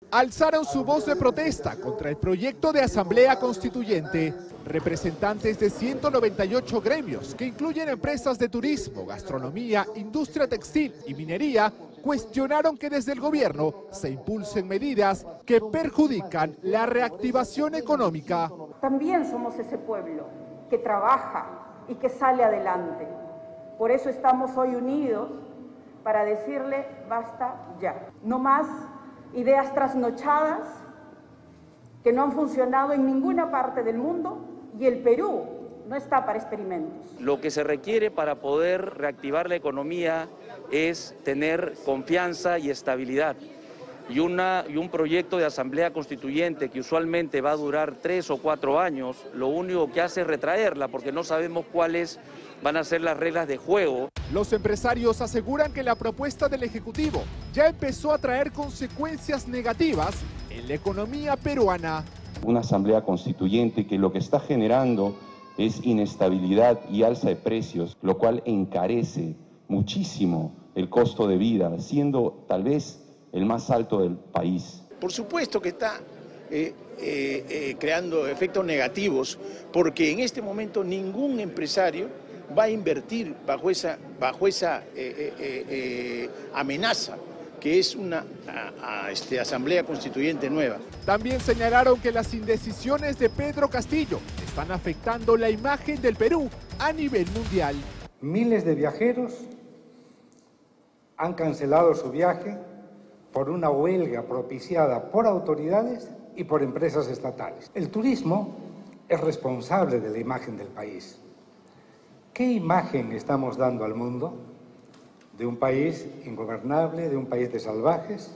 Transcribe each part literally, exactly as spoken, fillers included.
alzaron su voz de protesta contra el proyecto de asamblea constituyente. Representantes de ciento noventa y ocho gremios, que incluyen empresas de turismo, gastronomía, industria textil y minería, cuestionaron que desde el gobierno se impulsen medidas que perjudican la reactivación económica. También somos ese pueblo que trabaja y que sale adelante. Por eso estamos hoy unidos para decirle basta ya. No más ideas trasnochadas que no han funcionado en ninguna parte del mundo y el Perú no está para experimentos. Lo que se requiere para poder reactivar la economía es tener confianza y estabilidad. Y, una, y un proyecto de asamblea constituyente que usualmente va a durar tres o cuatro años, lo único que hace es retraerla porque no sabemos cuáles van a ser las reglas de juego. Los empresarios aseguran que la propuesta del Ejecutivo ya empezó a traer consecuencias negativas en la economía peruana. Una asamblea constituyente que lo que está generando es inestabilidad y alza de precios, lo cual encarece muchísimo el costo de vida, siendo tal vez el más alto del país. Por supuesto que está eh, eh, eh, creando efectos negativos, porque en este momento ningún empresario va a invertir bajo esa, bajo esa eh, eh, eh, amenaza que es una a, a, este, asamblea constituyente nueva. También señalaron que las indecisiones de Pedro Castillo están afectando la imagen del Perú a nivel mundial. Miles de viajeros han cancelado su viaje por una huelga propiciada por autoridades y por empresas estatales. El turismo es responsable de la imagen del país. ¿Qué imagen estamos dando al mundo? De un país ingobernable, de un país de salvajes.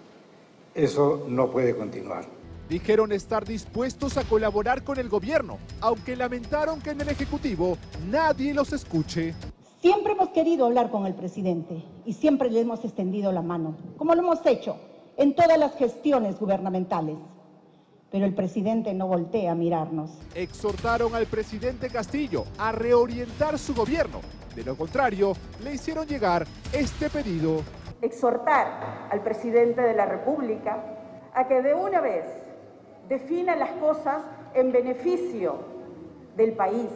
Eso no puede continuar. Dijeron estar dispuestos a colaborar con el gobierno, aunque lamentaron que en el Ejecutivo nadie los escuche. Siempre hemos querido hablar con el presidente y siempre le hemos extendido la mano, como lo hemos hecho en todas las gestiones gubernamentales. Pero el presidente no voltea a mirarnos. Exhortaron al presidente Castillo a reorientar su gobierno. De lo contrario, le hicieron llegar este pedido. Exhortar al presidente de la República a que de una vez defina las cosas en beneficio del país.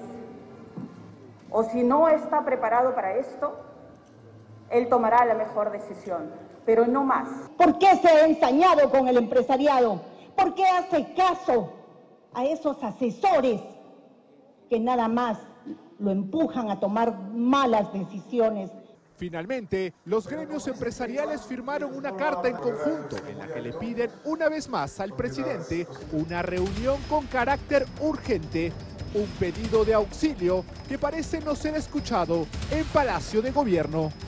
O si no está preparado para esto, él tomará la mejor decisión, pero no más. ¿Por qué se ha ensañado con el empresariado? ¿Por qué hace caso a esos asesores que nada más lo empujan a tomar malas decisiones? Finalmente, los gremios empresariales firmaron una carta en conjunto en la que le piden una vez más al presidente una reunión con carácter urgente, un pedido de auxilio que parece no ser escuchado en Palacio de Gobierno.